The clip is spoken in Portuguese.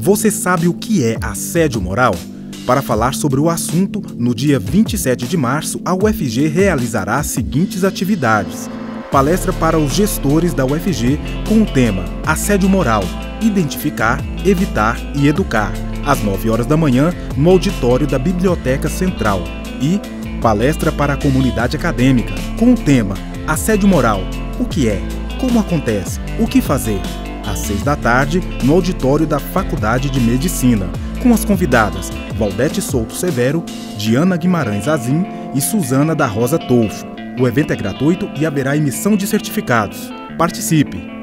Você sabe o que é assédio moral? Para falar sobre o assunto, no dia 27 de março, a UFG realizará as seguintes atividades. Palestra para os gestores da UFG com o tema Assédio Moral, Identificar, Evitar e Educar, às 9 horas da manhã, no auditório da Biblioteca Central. E palestra para a comunidade acadêmica com o tema Assédio Moral, o que é, como acontece, o que fazer, às 6 da tarde, no auditório da Faculdade de Medicina, com as convidadas Valdete Souto Severo, Diana Guimarães Azim e Suzana da Rosa Tolfo. O evento é gratuito e haverá emissão de certificados. Participe!